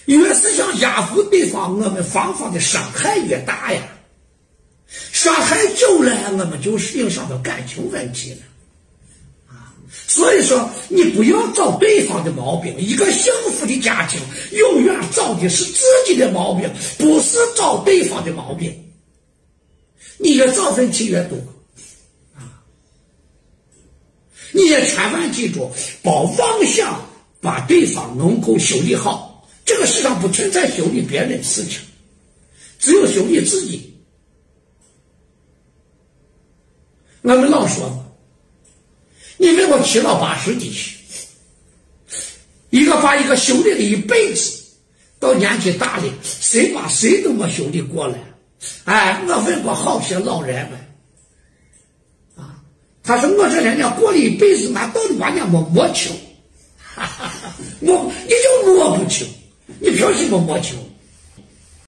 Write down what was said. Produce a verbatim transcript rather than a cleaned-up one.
越是想压服对方，我们方法的伤害越大呀。伤害久了，我们就影响到感情问题了。所以说，你不要找对方的毛病。一个幸福的家庭，永远找的是自己的毛病，不是找对方的毛病。你越找问题越多啊！你也千万记住，别妄想把对方能够修理好。这个世上不存在修理别人的事情，只有修理自己。我们老说嘛，你问我七老八十的去，一个把一个修理了一辈子，到年纪大了，谁把谁都没修理过来。哎，我问过好些老人们，啊，他说我这人家过了一辈子，俺到底把人家没摸清，哈哈哈，摸你就摸不清，你凭什么摸清？